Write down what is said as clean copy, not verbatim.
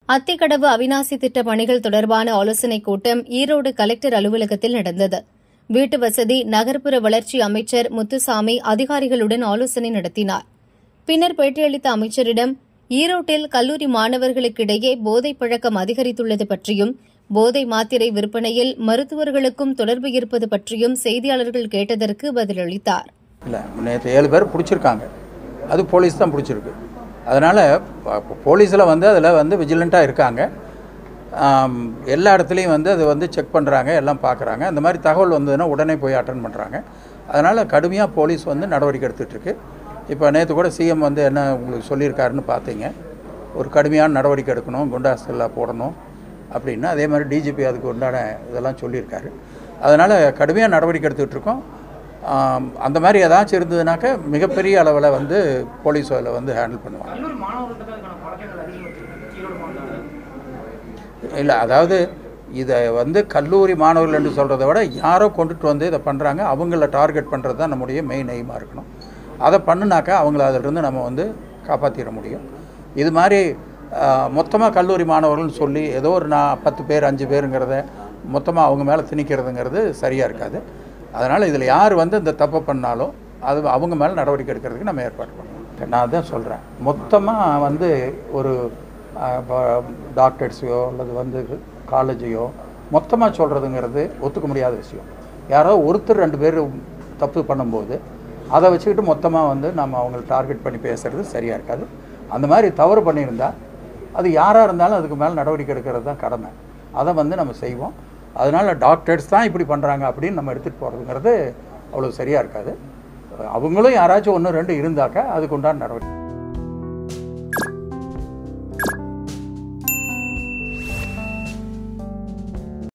அத்திக்கடவு அவிநாசி திட்ட பணிகள் தொடர்பான ஆலோசனைக் கூட்டம் ஈரோடு கலெக்டர் அலுவலகத்தில் நடந்தது. வீட்டு வசதி, நகர்ப்புற வளர்ச்சி அமைச்சர் முத்துசாமி அதிகாரிகளுடன் ஆலோசனை நடத்தினார். பின்னர் பேட்டியளித்த அமைச்சரிடம், ஈரோட்டில் கல்லூரி மாணவர்களுக்கிடையே போதைப் பழக்கம் அதிகரித்துள்ளது பற்றியும், போதை மாத்திரை விற்பனையில் மருத்துவர்களுக்கும் தொடர்பு இருப்பது பற்றியும் செய்தியாளர்கள் கேட்டதற்கு பதிலளித்தார். நேற்று 7 பேர் பிடிச்சிருக்காங்க. அது போலீஸ் தான் பிடிச்சிருக்கு. அதனால் போலீஸில் அதில் விஜிலண்ட்டாக இருக்காங்க. எல்லா இடத்துலையும் அது செக் பண்ணுறாங்க, எல்லாம் பார்க்குறாங்க. அந்த மாதிரி தகவல் வந்ததுன்னா உடனே போய் அட்டன் பண்ணுறாங்க. அதனால் கடுமையாக போலீஸ் நடவடிக்கை எடுத்துகிட்ருக்கு. இப்போ நேற்று கூட சிஎம் என்ன உங்களுக்கு சொல்லியிருக்காருன்னு பார்த்தீங்க. ஒரு கடுமையான நடவடிக்கை எடுக்கணும், குண்டாஸ்லாம் போடணும் அப்படின்னு. அதே மாதிரி டிஜிபி அதுக்கு உண்டான இதெல்லாம் சொல்லியிருக்காரு. அதனால் கடுமையாக நடவடிக்கை எடுத்துகிட்ருக்கோம். அந்த மாதிரி ஏதாச்சும் இருந்ததுனாக்க மிகப்பெரிய அளவில் போலீஸ் அதில் ஹேண்டில் பண்ணுவாங்க. இல்லை, அதாவது இதை கல்லூரி மாணவர்கள் என்று சொல்கிறத விட யாரோ கொண்டுட்டு இதை பண்ணுறாங்க, அவங்கள டார்கெட் பண்ணுறது தான் நம்முடைய மெயின் எய்மாக இருக்கணும். அதை பண்ணுனாக்கா அவங்கள அதிலிருந்து நம்ம காப்பாற்றிட முடியும். இது மாதிரி மொத்தமாக கல்லூரி மாணவர்கள்னு சொல்லி ஏதோ ஒரு 10 பேர் 5 பேருங்கிறத மொத்தமாக அவங்க மேலே திணிக்கிறதுங்கிறது சரியாக இருக்காது. அதனால் இதில் யார் இந்த தப்பை பண்ணாலும் அது அவங்க மேலே நடவடிக்கை எடுக்கிறதுக்கு நம்ம ஏற்பாடு பண்ணுவோம். நான் தான் சொல்கிறேன், மொத்தமாக ஒரு டாக்டர்ஸையோ அல்லது காலேஜையோ மொத்தமாக சொல்கிறதுங்கிறது ஒத்துக்க முடியாத விஷயம். யாரோ ஒருத்தர் 2 பேர் தப்பு பண்ணும்போது அதை வச்சுக்கிட்டு மொத்தமாக நம்ம அவங்களை டார்கெட் பண்ணி பேசுகிறது சரியாக இருக்காது. அந்த மாதிரி தவறு பண்ணியிருந்தால் அது யாராக இருந்தாலும் அதுக்கு மேலே நடவடிக்கை எடுக்கிறது தான் கடமை. அதை நம்ம செய்வோம். அதனால் டாக்டர்ஸ் தான் இப்படி பண்ணுறாங்க அப்படின்னு நம்ம எடுத்துகிட்டு போகிறதுங்கிறது அவ்வளோ சரியாக இருக்காது. அவங்களும் யாராச்சும் 1 2 இருந்தாக்கா அதுக்கு உண்டான நடவடிக்கை